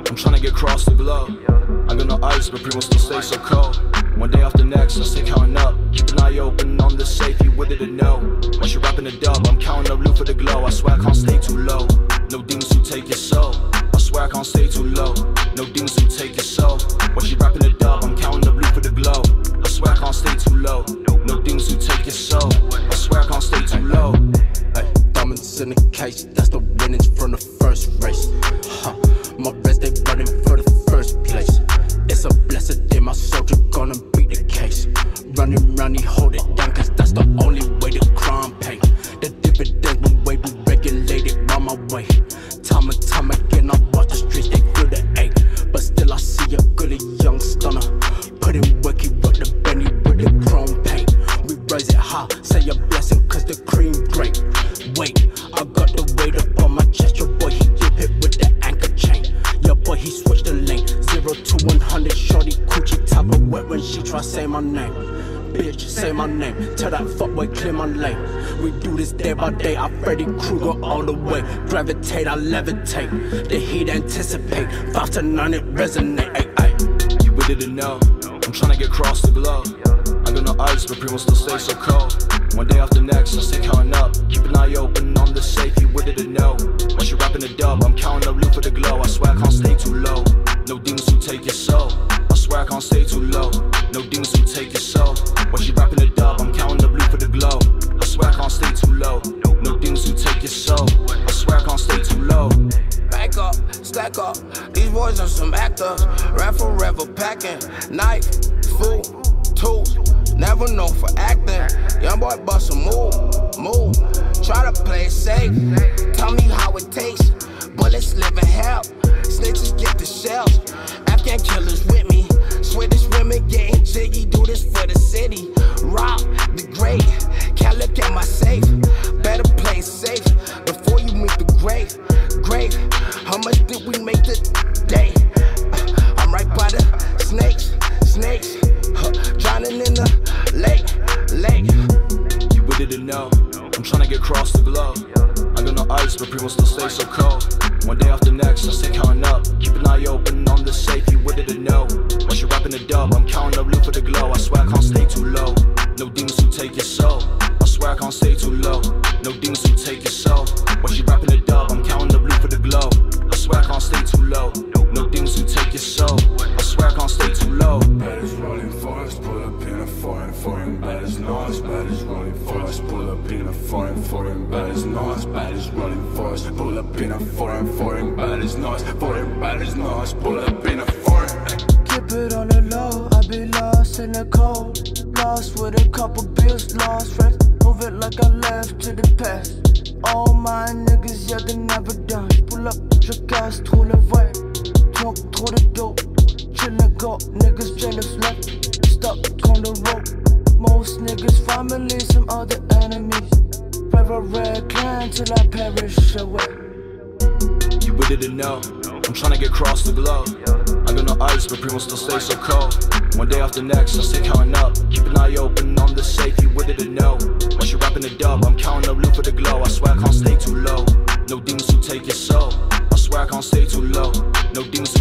I'm tryna get across the globe. I got no ice, but people still stay so cold. One day after next, I stay counting up. Keep an eye open on the safe, you with it or no? Once you're rapping the dub, I'm counting up loot for the glow. I swear I can't stay too low. No demons who take your soul. I swear I can't stay too low. No demons who take your soul. Once you're rapping the dub, I'm counting up loot for the glow. I swear I can't stay too low. No demons who take your soul. I swear I can't stay too low. Hey, diamonds in the case, that's the winnings from the first race. My rest, they running for the first place. It's a blessed day, my soldier gonna beat the case. Running round, he hold it down, cause that's the only way the crime pay. The dividends when way we regulated by my way. Time and time again, I watch the streets, they feel the ache. But still I see a goody young stunner. Put in work, he rock the Benny with the chrome paint. We raise it high, say a blessing, cause the cream great. Wait, I got the weight up on my chest, your boy, he dip it with the anchor chain. Your boy, he switched the lane, 0 to 100, shorty coochie top of wet when she try say my name. Bitch, say my name, tell that fuckboy clear my lane. We do this day by day, I Freddy Krueger all the way. Gravitate, I levitate, the heat anticipate, 5 to 9 it resonate, ay, ay. You with it or no? I'm tryna get across the globe. I got no ice, but people still stay so cold. One day after next, I stay counting up. Keep an eye open on the safe, you with it or no? Once you're rapping the dub, I'm counting up loot for the glow. I swear I can't stay too low. No demons who take your soul. I swear I can't stay too low. No demons who take your soul. Once you're rapping the dub, I'm counting up loot for the glow. I swear I can't stay too low. No demons who take your soul. I swear I can't stay too low. Back up, stack up, these boys are some actors. Rap forever packing, knife, food, tools. Never known for acting. Young boy bust a move. Try to play it safe. Tell me how it tastes. Bullets live in hell. Snitches get the shells. Afghan killers with me. Swedish women getting jiggy. Do this for the city. Rob the great. Can't look at my safe. Better play safe before you meet the grave. How much did we make today? I'm right by the snakes. Drowning in the lake. You with it or no? I'm tryna get across the globe. I got no ice, but people still stay so cold. One day after next, I stay counting up. Keep an eye open on the safe, you with it or no? Once you're rapping the dub, I'm counting up loot for the glow. I swear I can't stay too low. No demons who take your soul. I swear I can't stay too low. No demons who take your soul. Once you're rapping the dub, I'm counting up loot for the glow. I swear I can't stay too low. No demons who take your soul. I swear I can't stay too low. Baddest rolling forest, pull up in a foreign. Baddest noise, baddest rolling forest, pull up in a foreign. Baddest noise, baddest rolling forest, pull up in a foreign. Baddest noise, pull up in a foreign. Keep it on the low, I be lost in the cold. Lost with a couple bills, lost friends. Move it like I left to the past. All my niggas, yeah, they never done. Pull up, je casse trop le vrai. Drunk, trop de dope. Chillin' go, niggas jealous left. Stuck on the rope. Most niggas family, some other enemies. Forever red clan till I perish away. You with it or no? I'm tryna get across the globe. I got no ice, but people still stay so cold. One day after next, I stay counting up. Keep an eye open on the safe, you with it or no? Once you're rapping the dub, I'm counting up loot for the glow. I swear I can't stay too low. No demons who take your soul. I swear I can't stay too low. No demons who